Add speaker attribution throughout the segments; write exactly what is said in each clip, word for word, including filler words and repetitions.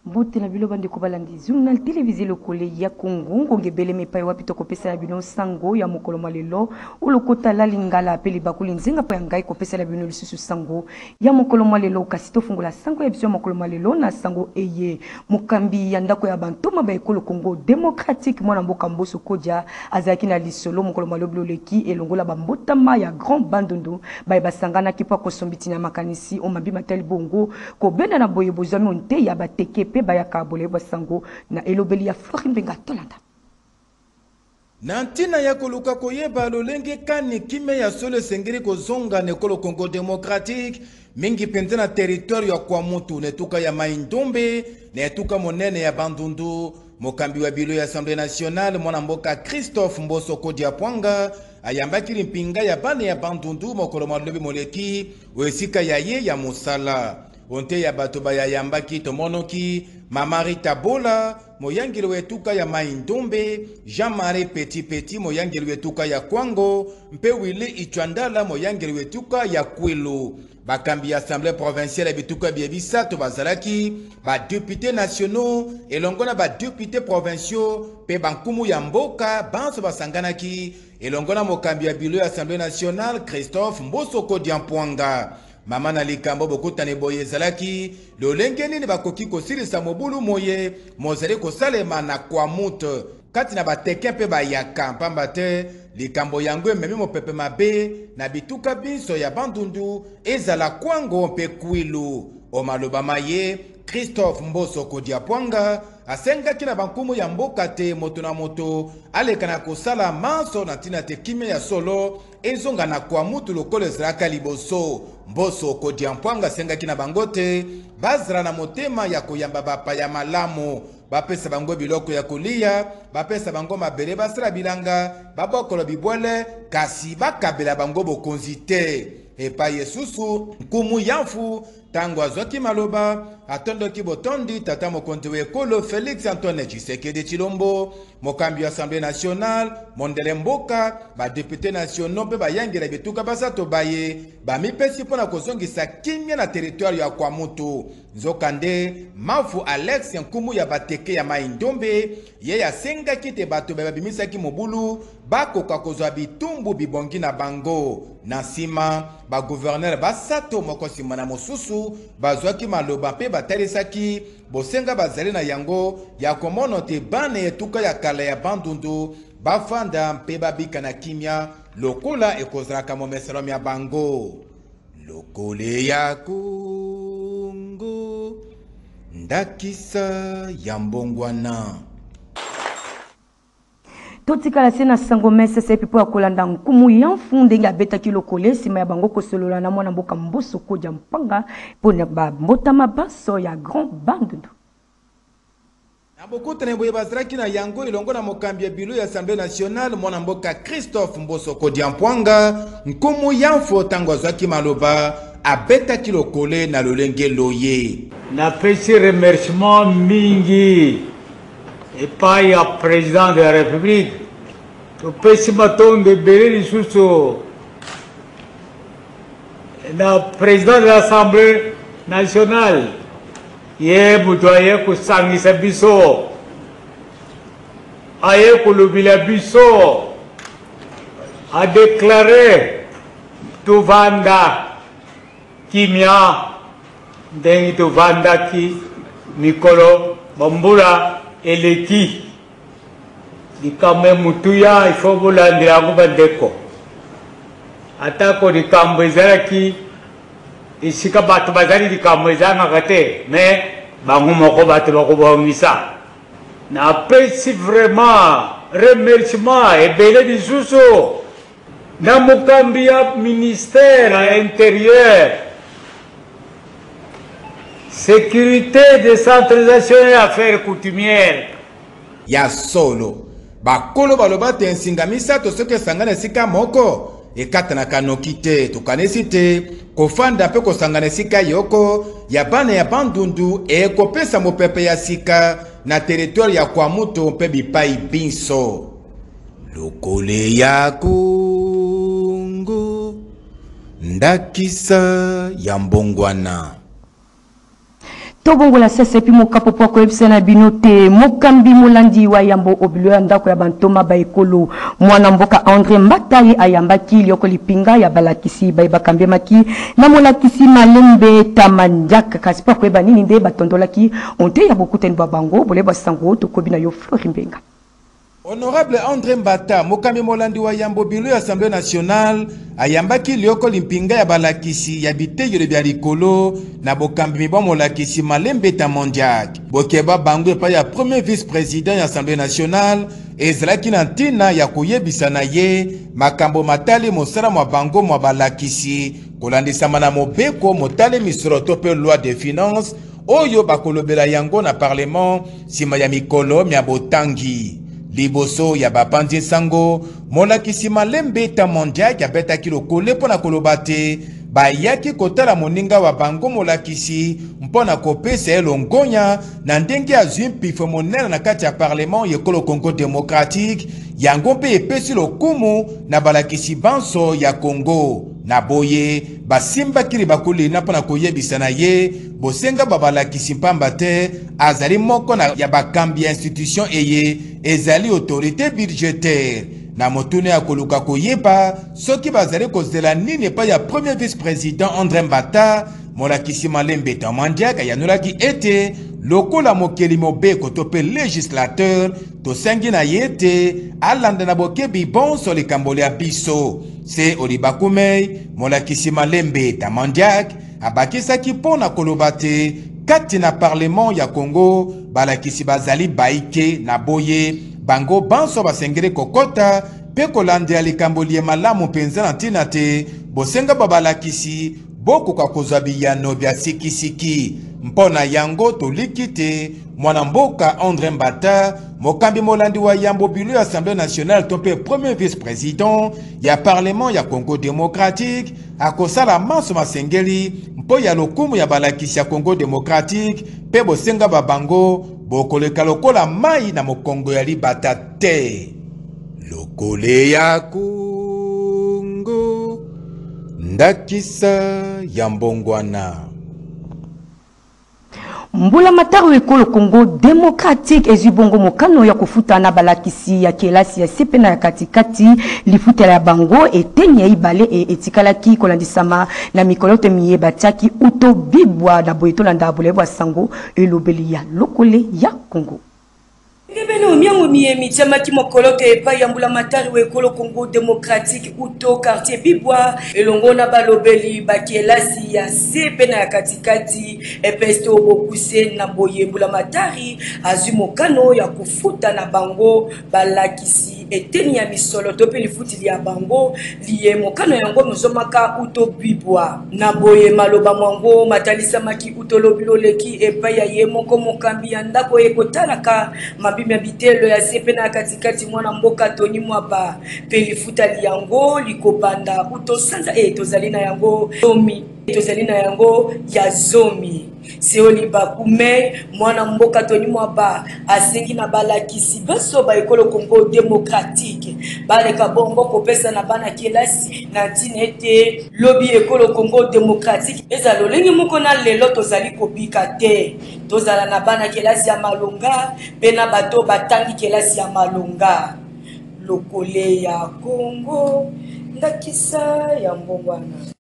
Speaker 1: Mbote na bilo bande ko balandi journal télévisé lokole ya Congo ngonge bele mepai wapi to kopesa la bino sango ya mokolo malelo ulokota la lingala apeli bakuli nzinga pa ngai kopesa la bino lisusu sango ya mokolo malelo kasi to fungola sango ya biso mokolo malelo na sango eye mokambi ya ndako ya bantoma ba ekolo Congo démocratique mwana mboka mboso koja azaki na lisolo mokolo malelo leki elongola bambotama ya grand bandundu ba basangana kipa ko sombiti na makanisi o mabi matali bongo ko benda na boye bozami onte ya bateke pe baya kabole basango na elobeli ya Florin Benga Tolanda
Speaker 2: Nantina ya koluka koyeba lolenge kani kime ya solo sengiri kozonga nekolo Congo démocratique mingi penza na territoire ya kwa mutu netuka ya Maindombe netuka monene ya Bandundu mokambi wa bilo ya Assemblée nationale mwana mboka Christophe Mboso Kodiapwanga ayambaki mpinga ya bane ya Bandundu mokolo malobi moleki wesika ya ye ya musala onte ya bato ba ya yambaki tomonoki Mamari Tabola moyangeli wetuka ya Maindombe Jean-Marie Petit Petit moyangeli wetuka ya Kwango mpe Willy Ichwandala moyangeli wetuka ya Kwilu bakambi assemblée provinciale bituka biebisa to bazalaki ba députés nationaux elongona ba députés provinciaux pe bankumu ya mboka banso basanganaki elongona mokambi ya bilo ya assemblée nationale Christophe Mboso Kodiapwanga mama na likambo bokutane boye zalaki lolenge nini bakoki kosilisa mobulu moye mozali kosalema na kwa mutu kati na bateke pe bayaka pamba te likambo yango ememi mopepe mabe na bituka biso ya Bandundu ezala Kwango mpe Kwilu omaloba maye Christophe Mboso Kodiapwanga asengaki na bankumu ya mboka te moto na moto aleka na kosala manso na ntina te kime ya solo ezonga na kwa mutu lokolo ezalaka liboso Mboso Kodiapwanga asengaki na bango te bazala na motema ya koyamba bapa ya malamu bapesa bango biloko ya kolia bapesa bango mabele basala bilanga babokolo bibwele kasi bakabela bango bokonzi te epa yesusu nkumu yanfu tango azwaki maloba atondoki botondi tata mokonzi wekolo Félix Antoine Tshisekedi Tshilombo mokambi ya Assemblée nationale mondele mboka ba députés nationaux pe bayangela bituka basato baye bamipesi pona kozongisa kimia na territoire ya kwa mutu nzokande mafu Alex nkumu ya bateke ya Maindombe ye ya senga kite bato babimisaki mobulu bakoka kozwa bitumbu bibongi na bango na sima ba gouverneur basato mokosi mana mosusu bazwaki maloba pe batalisaki bosenga bazali na yango ya komono te bane etuka ya kala ya Bandundu bafanda mpe babika na kimia lokola ekozraka momeselo ya bango lokole ya Kongo ndakisa ya mbongwana
Speaker 1: totika la sena sango messe sepi po akolanda nkumu ya mfunde ya beta kilokole sima ya bango kosolola na mwana mboka Mboso Kodiapwanga pona ba mbota mabaso ya grand Bandundu
Speaker 2: na bokutane boye bazraki na yango ilongo na mokambi ya bilo ya Assemblée nationale mwana mboka Christophe Mboso Kodiapwanga nkumu ya mfo tango azwaki maloba abeta kilokole na lolenge loye
Speaker 3: na pesi remerciement mingi epai ya président de la République topesi matondo ebele lisusu na président de l'Assemblée nationale ye moto aye kosangisa biso aye kolobela biso adeklare tovanda kimia ndenge tovandaki mikolo bambula eleki likambo mutuya ifo bolandela yango bandeko atako likambo ezalaki esika bato bazali likambo ezalangaka te me bango moko bato bakobongisa napesi vraiment remerciement ebele lisusu na mokambi ya ministère intérieur sécurité, décentralisation et affaires coutumières.
Speaker 2: Ya solo bakolo baloba te nsingamisa to soke sangana sika moko ekatana kanoki te tokanisi te kofanda pe kosangana sika yoko ya bana ya Bandundu ekopesa mopepe ya sika na territoire ya kwa mutu mpe bipai binso lokole ya Kongo ndakisa ya mbongwana
Speaker 1: tobongola sese epi mokapo po koyebisa na bino te mokambi molandi wa yambo obilo ya ndako ya bantoma baekolo mwana mboka André Mbataye ayambaki lioko lipinga ya balakisi bayebaka mbiemaki na molakisi Malembe Tamandiaka kasi po koyeba nini nde batondolaki onte ya bokutani bwa bango boleba sango tokobi na yo Flori Mbenga.
Speaker 2: Honorable André Mbata, mokambi molandi wa yambo bilo ya Assemblée nationale, ayambaki lioko limpinga ya balakisi ya biteyelo bya likolo na bokambi mibwa molakisi Malembe Tamandiaka. Bokeba bango epa ya premier vice-président ya Assemblée nationale, ezalaki na ntina ya koyebisa na ye makambo matali mosala mwa bango mwa balakisi, kolandisama na mobeko motali misolo to pe loi de finances, oyo bakolobela yango na parlement sima ya mikolo mya botangi. Liboso ya bapandi sango, molakisi Malembe Tamandiaka abetaki lokole pona kolobate, bayaki kotala moninga wa bango molakisi mpona kopesa elongonya na ndenge azwi mpifo monene na kati ya parlement yekolo Congo démocratique, yango mpe epesi lokumu na balakisi banso ya Congo. Na boye, basimbaki libakuli na pona koyebisa na ye, bosenga babalakisi mpamba te, azali moko na ya bakambi ya institution eye, ezali autorité budgétaire. Na motune ya koluka koyeba, soki bazali kozela nini pa ya premier vice-président André Mbata, molakisi Malembe Tamandiaka yanolaki ete, lokola mokeli mobeko tope législateur, to sengi na yete, alanda na bokebi bonso likambole ya biso. Se olibakumei, molakisi Malembe Tamandiaka, abakisaki pona kolobate, kati na parlement ya Congo, balakisi bazali baike na boye, bango banso basengere kokota, pe kolandela likamboli ya malamu penza na ntina te, bosenga babalakisi, boko kwa kozabiyano bya siki-siki. Mpona yango toliki te, mwana mboka André Mbata, mokambi molandi wa yambo bilo ya Assemblée nationale tope premier vice-président ya parlement ya Congo démocratique, akosala maso masengeli mpo ya lokumu ya balakisi ya Congo démocratique, pe bosenga babango, bokoleka lokola mai na mokongo ya libata te. Lokole ya Congo, ndakisa ya mbongwana.
Speaker 1: Mbula mataru ekolo Congo démocratique ezibongo mokano ya kufuta na balakisi ya kelasi ya sepena ya katikati lifuta ya bango etenye ibale e etikalaki kolandisama na mikolote miye batiaki uto bibwa na boyetola ndabulebwa sango elobeli ya lokole ya Congo.
Speaker 4: Ngebeno miango miemi chama kimokolote epa yambula matari wekolo Congo démocratique uto quartier Bibwa elongona balobeli bakielasi ya sepena ya katikati epesto bokuse na boyembula matari azumokano ya kufuta na bango balakisi eteni ya misolo tope lifuti ya bango liye mokano yango mozomaka uto Bibwa na boye maloba mwango matalisa maki uto lobiloleki epa ya ye moko mokambi ya ndako ekotalaka mabimi ya bitelo ya sepena ya katikati mwana mboka Tony Mwaba pelifuta liyango likopanda uto sanza e tozali na yango zomi tozali na yango ya zomi Seoli bakume mwana mboka Tony Mwaba asengi na balakisi baso ba ekolo Congo démocratique baleka bongo kopesa na bana kelasi na tinete lobby ekolo Congo démocratique eza lolengi moko na lelo tozali kobika te tozala na bana kelasi ya malonga pena bato batangi kelasi ya malonga lokole ya Congo ndakisa ya mbongwana.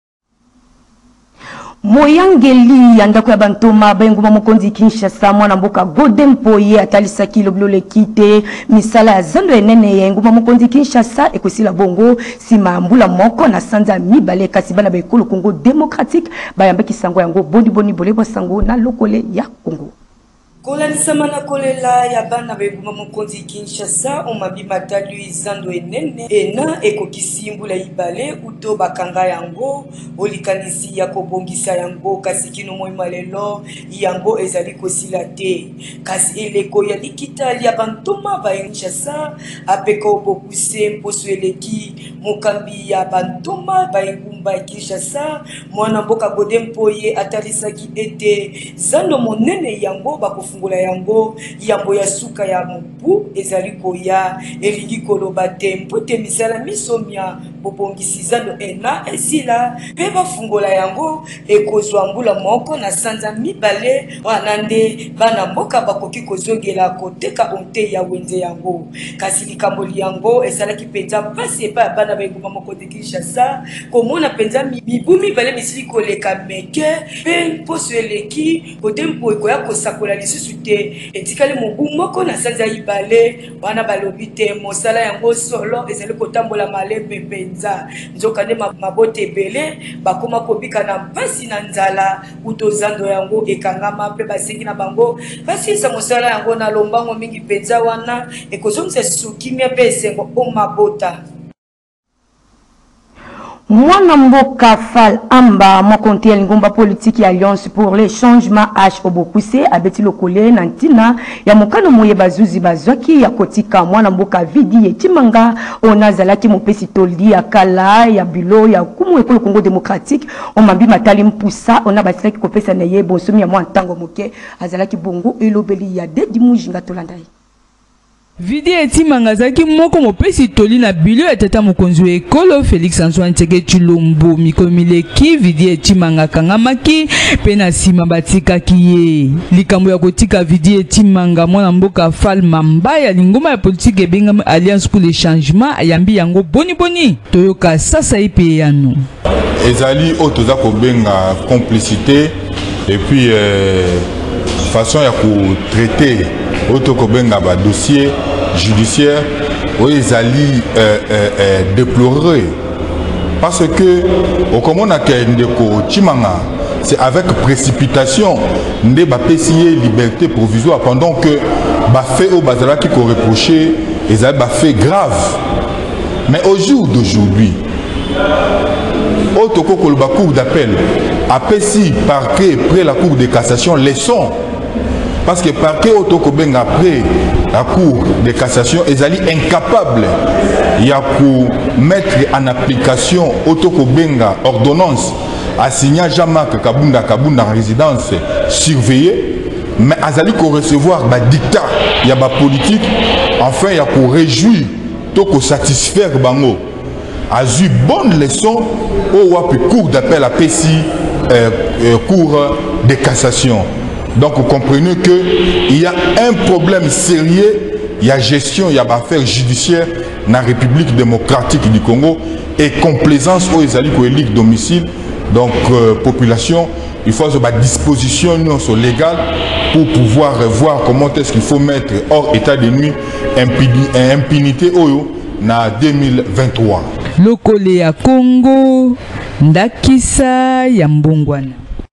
Speaker 1: Moyangeli yandako ya bantoma benguma mokonzi Kinshasa mwana mboka Golden Poye atalisaki lobilole kite misala ya zando enene yenguma mokonzi Kinshasa ekosila bongo sima mbula moko na sanza mibale kasi bana bekolo Congo démocratique bayambaki sango yango boni boni bolebo sango na lokole ya Congo.
Speaker 4: Kolanisama na kolela ya bana beguma mokonzi Kinshasa omabi matali zando enene ena ekokisi mbula ibale uto bakanga yango olikanisi ya kobongisa yango kasi kino moima lelo yango ezali kosila te kasi eleko ya likitali ya bantoma ba Kinshasa apeko bokuse mposo eleki mokambi ya bantoma ba engumba Kinshasa mwana mboka Golden Poye atalisaki ete zando monene yango bako fungula yango yambo ya suka ya mubu ezali koya elingi koloba te mpote misala misomia bobongisi zando ena esila pe bafungola yango ekozwa mbula moko na sanza mibale wana nde bana mboka bakoki kozongela koteka onte ya wenze yango kasi likambo yango esalaki penza mpasi epa ya bana baenguma moko de Kinshasa komona penza mibu mibale misili koleka meke pe mposo eleki kote mpo ekoya kosakola lisusu te etikali mobu moko na sanza ibale wana balobi te mosala yango solo ezali kotambola malembe penza nzokande mabote ebele bakoma kobika na mpasi na nzala utozando yango ekangama pe basengi na bango basiisa mosala yango na lombango mingi penza wana ekozongisa sukimia pe esengo o mabota.
Speaker 1: Mwana mboka Fal Amba mokonti ya lingomba politique ya Alliance pour les changements H Obokuse abeti lokole na ntina ya mokano moye bazuzi bazwaki ya kotika mwana mboka Vidi Etimanga onazalaki mopesi toldi ya kala ya bilo ya kumu ekolo Congo démocratique omambi matali mpusa ona batilaki kopesa na ye bonsomi ya mwa ntango moke azalaki bongo elobeli ya Dedi Mujinga tolandai.
Speaker 5: Vidi Etimanga zaki moko mopesi toli na bilo ya tata mokonzi ekolo Félix Antoine Tshisekedi Tshilombo mikomileki Vidi Etimanga kangamaki pe na sima batikaki ye likambo ya kotika Vidi Etimanga mwana mboka Fal Mamba ya lingoma ya politique ebengami Alliance pour les changements ayambi yango boni boni toyoka sasa ipe yano
Speaker 6: ezali o toza kobenga complicité et puis euh, façon ya ko traiter auto kobenga ba dossier judiciaire oui ils allaient euh, euh, euh, déplorer parce que au comme on a Ndeko Tshimanga c'est avec précipitation nde ba pesier liberté provisoire pendant que ba fait au bazala qui ko reproché ils avaient ba fait grave mais au jour d'aujourd'hui auto ko ba cour d'appel a pesi parquet près la cour de cassation leçon parce que parquet auto ko benga après la cour de cassation ils allaient incapables ya pour mettre en application auto ko benga ordonnance a signé Jean-Marc Kabunda Kabunda en résidence surveillée mais azali ko recevoir ba dictat ya ba politique enfin ya ko réjouir to ko satisfaire bango a eu bonne leçon au wapi cour d'appel à Pessi euh, euh, cour de cassation. Donc vous comprenez qu'il y a un problème sérieux, il y a gestion, il y a affaires judiciaires dans la République démocratique du Congo et complaisance aux élus domicile. Donc euh, population, il faut avoir une disposition légale pour pouvoir voir comment est-ce qu'il faut mettre hors état de nuit impunité dans deux mille vingt-trois.
Speaker 5: Lokole ya Congo, ndakisa ya mbongwana.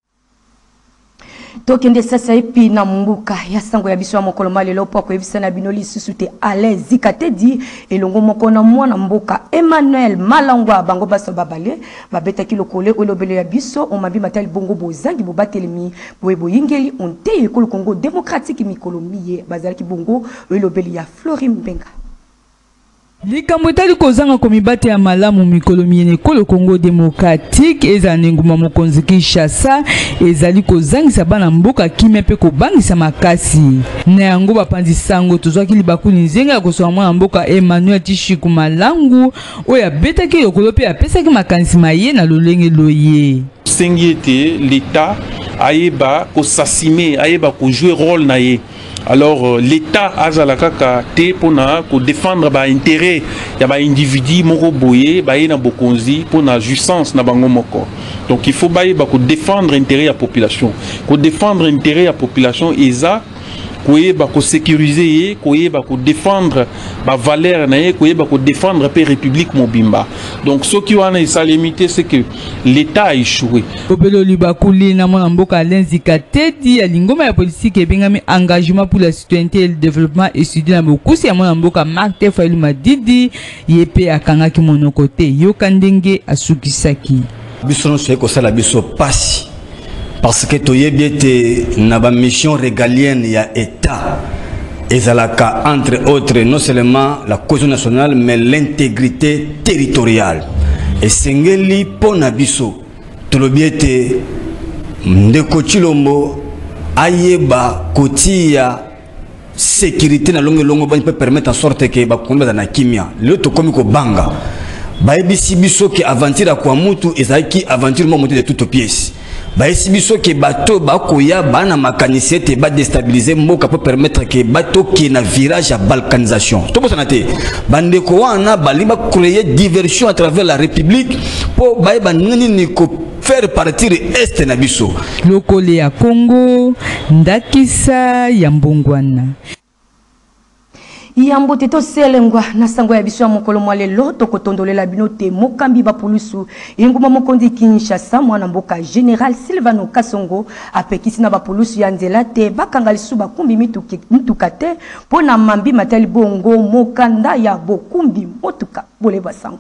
Speaker 1: Tokende sasa epi na mbuka ya sango ya biso ya mokolo malelo po ko evisa na binoli susute ale zikatedi elongo moko na mwana mboka Emmanuel Malangwa bango baso babale babeta kilokole olobele ya biso omabi matali bongo bozangi bobatelemi boyebo yingeli onte ekolo Congo démocratique mikolo miye bazalaki bongo olobele ya Florim Benga.
Speaker 5: Likambo etali kozanga komibate ya malamu mikolo miyene ekolo Congo démocratique ezali nguma mokonzi Kinshasa ezali kozangisa bana mboka kimia pe kobangisa makasi na yango bapandi sango tozwaki libakuli nzenga ya kosoa mwana mboka Emmanuel Tshiku Malangu oyo abetaki lokolo pe apesaki makanisi maye na lolenge loye
Speaker 7: sengiete l'État ayeba kosasime ayeba ko jouer rôle na ye. Alors euh, l'État a zalakaka te pona ko défendre ba intérêt ya ba individu moko boye ba na bokonzi pona jouissance na bango moko. Donc il faut ba ko défendre intérêt ya population. Ko défendre intérêt ya population eza koyeba ko sécuriser koyeba ko défendre ba valeur na ye koyeba ko défendre pe république mobimba. Donc ce qui wana isa limité c'est que l'État a échoué.
Speaker 5: Obelo libakuli na mwana mboka lenzika tedi ya lingoma ya politique ebengami engagement pour la citoyenneté et le développement étudié na bokusi ya mwana mboka Martin Fayulu Madidi yepe akangaki monoko te yoka ndenge asukisaki.
Speaker 8: Biso no seko sala biso pasi. Parce que toyebiete na ba mission régalienne ya État ezalaka entre autres non seulement la cohésion nationale mais l'intégrité territoriale et sengeli pona biso tolobiete Ndeko Tshilombo ayeba kotia sécurité na longo longo ba peut permettre en sorte que ba komba na kimia le to komi ko banga bayebisi biso ke aventure kwa mutu ezalaki aventure mo de toute pièce. Bayebisi biso ke bato bakoya bana makanisé te ba déstabiliser mboka pour permettre que bato qui na virage à balkanisation. To bosana te bandeko wana baliba créer diversion à travers la République pour bayeba nini ni ko faire partir est na biso.
Speaker 5: Lokole ya Congo ndakisa ya mbongwana.
Speaker 1: Yambo teto selengwa na sango ya biso ya mokolo mwa lelo tokotondolela bino te mokambi bapulusu yenguma mokonzi Kinshasa mwana mboka Général Silvano Kasongo apekisi na bapulusu ya nzela te bakanga lisu bakumbi mituka te pona mambi matali bongo mokanda ya bokumbi motuka boleba sango.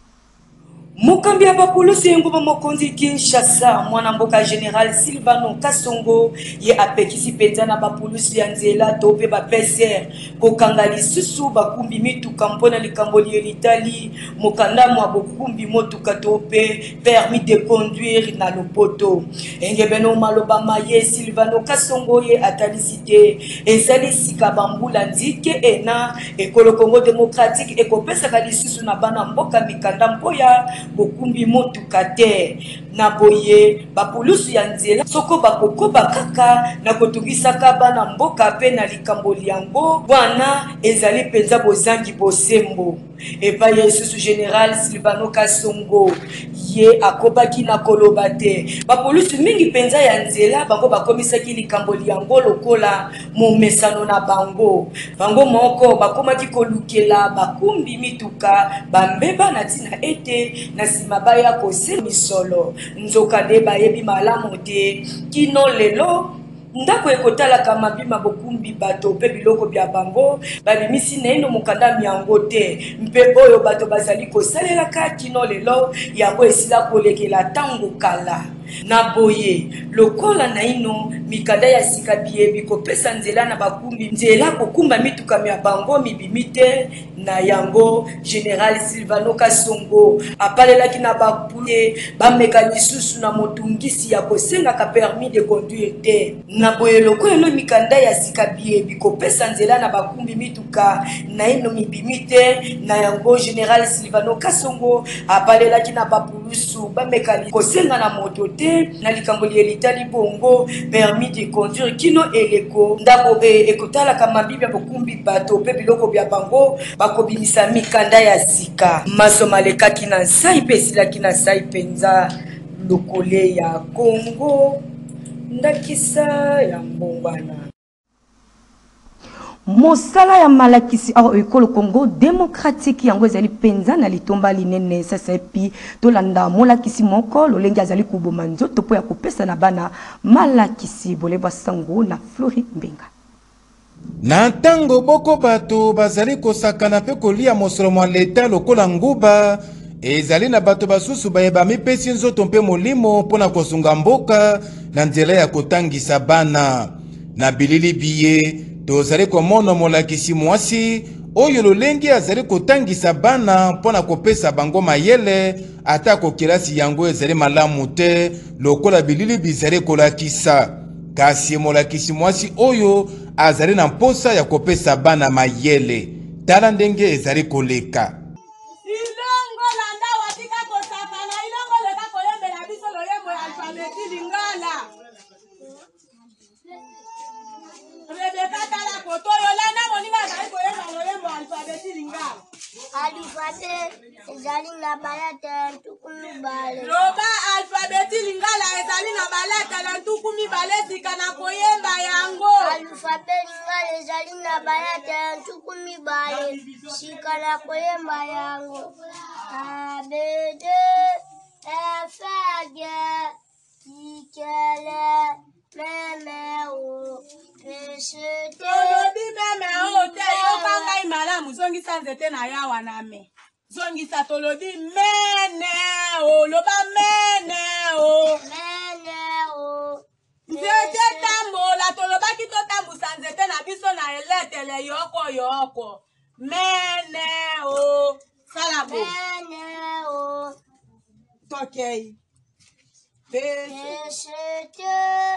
Speaker 4: Mokambi ya bapulusu yenguma mokonzi Kinshasa mwana mboka Général Silvano Kasongo ye apekisi penza na bapulusu ya nzela tope ba P C R kokanga lisusu bakumbi mituka mpona likambo litali mokanda mwa bokumbi motuka tope permis de conduire na lopoto engebeno maloba maye Silvano Kasongo ye atalisite ezali sika bambula nzike ena ekolo Congo démocratique ekopesa lisusu na bana mboka mikanda mpoya bokumbi motuka te na boye bapulusu ya nzela soko bakoko bakaka na kotungisaka bana mboka pe na likambo liango wana ezali penza bozangi bosembo epa yesusu Général Silvano Kasongo ye akobaki na koloba te bapulusu mingi penza ya nzela bango bakomisaki likambo liango lokola momesano na bango bango moko bakomaki kolukela bakumbi mituka bambeba na tina ete na sima baya kose misolo nzoka de bayebi malamu te kino lelo ndako ekotala kama bima bokumbi bato pe biloko bya bango babimisi neno mukanda miango te mpe oyo bato bazali kosalela ka kino lelo yango esila kolekela tango kala na boye lokola na ino mikanda ya sika biebi kopesa nzela na bakumbi nzela kokumba mituka mya bango mibimite na yango Général Silvano Kasongo apalelaki na bapule bameka lisusu na motungisi ya kosenga ka permis de conduire te na boye lokola no mikanda ya sika biebi kopesa nzela na bakumbi mituka na ino mibimite na yango Général Silvano Kasongo apalelaki na bapulusu bameka kosenga na moto na likambo litali bongo permis de conduire kino eleko ndako e ekotala kama bibia bokumbi bato pe biloko bya bango bakobimisa mikanda ya sika masoma lekaki na sai pesilaki na sai penza lokole ya Congo ndakisa ya mbongwana.
Speaker 1: Mosala ya malakisi au ekolo Congo démocratique yango ezali penza na litomba linene sasa epi tolanda molakisi moko lolengi azali kuboma nzoto po ya kopesa na bana malakisi boleba sango na Flori Mbenga.
Speaker 2: Na ntango boko bato bazali kosakana pe kolia mosolo mwa leta lokola nguba ezali na bato basusu bayeba mipesi nzoto mpe molimo mpona kosunga mboka na nzela ya kotangisa bana na bilili biye tozali komona molakisi mwasi oyo lolengi azali kotangisa bana mpona kopesa bango mayele ata kokilasi yango ezali malamu te lokola bilili bizali kolakisa kasi molakisi mwasi oyo azali na mposa ya kopesa bana mayele tala ndenge ezali koleka.
Speaker 9: Ilongo landa watika kosakana ilongo leka koyembela biso loyembo ya alfabeti lingala. Rebeka tala koto yolanda moninga zali koyemba loyembo ya alfabeti lingala.
Speaker 10: Alifate ezali na balata ntukumi bale.
Speaker 9: Loba alfabeti lingala ezali na balata na ntukumi bale sika na koyemba yango.
Speaker 10: Alfabeti lingala ezali na balata ntukumi bale sika na koyemba yango. A B D F G Ikele meme o pesete.
Speaker 9: Tolobi meme o te yo kanga imalamu zongi sanzete na yawa na me. Zongi sa tolobi mene o loba mene o.
Speaker 10: Mene o.
Speaker 9: Nzete tambo la toloba kito tambu sanzete na biso na eletele yoko yoko. Mene o. Salabo.
Speaker 10: Mene o.
Speaker 9: Tokei.
Speaker 10: Pesete.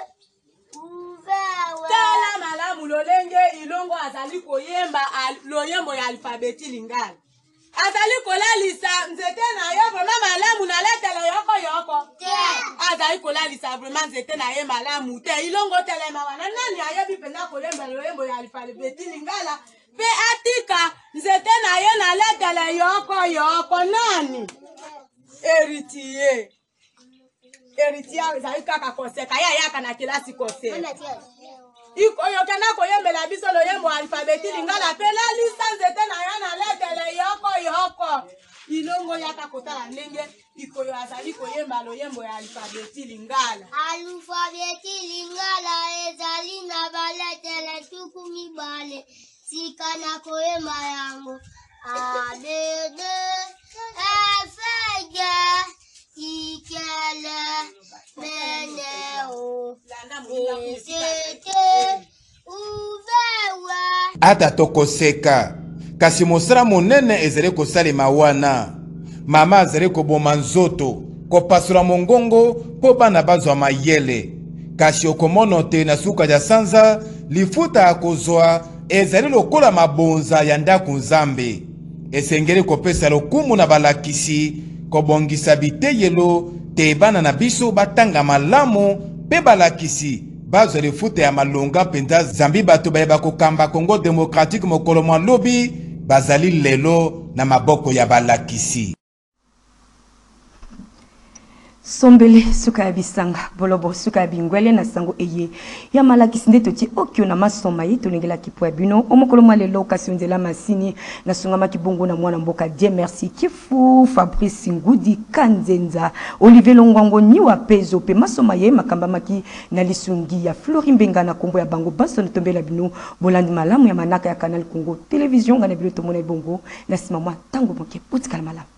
Speaker 9: Tala malamu lolenge ilongo azali koyemba loyembo ya alfabeti lingala. azali kolalisa nzete na ye vraiment malamu na letele yoko yoko azali kolalisa vraiment nzete na ye malamu te ilongo telema wana nani ayebi penda kolemba loyembo ya alfabeti lingala pe atika nzete na ye na letele yoko yoko nani héritier héritier azali kaka koseka ya yaka na kilasi koseka iko yokena koyembela biso loyembo alfabeti lingala pe la lista nzete na ya na letele yoko yoko ilongo yaka kotala ndenge iko yo azali koyemba loyembo ya alfabeti lingala
Speaker 10: alfabeti lingala ezali na baletele tuku mibale sika na koyemba yango a b d f g ikele meneo esete uvewe
Speaker 2: ata tokoseka kasi mosala monene ezali kosalema wana mama azali koboma nzoto kopasula mongongo mpo bana bazwa mayele kasi okomona te na suka ya sanza lifuta ya kozwa ezali lokola mabonza ya ndako nzambe esengeli kopesa lokumu na balakisi kobongisa biteyelo te bana na biso batanga malamu pe balakisi bazwa lifuta ya malonga mpenza zambi bato bayeba kokamba Congo démocratique mokolo mwa lobi bazali lelo na maboko ya balakisi.
Speaker 1: Sombele suka ya bisanga bolobo suka ya bingwele na sango eye ya malakisi nde toti okyo na masoma yi tolengela kipo ya bino omokolo mwa lelo kasi onzela masini na sungama kibongo na mwana mboka Dieu merci kifu Fabrice Ngudi Kanzenza Olivier Longwango niwa pezo pe masoma ye makamba maki na lisungi ya Flori Mbenga na kombo ya bango baso na tombela bino bolandi malamu ya manaka ya Canal Congo Télévision ngana bilo tomona bongo na simama tango bonke putikala malamu.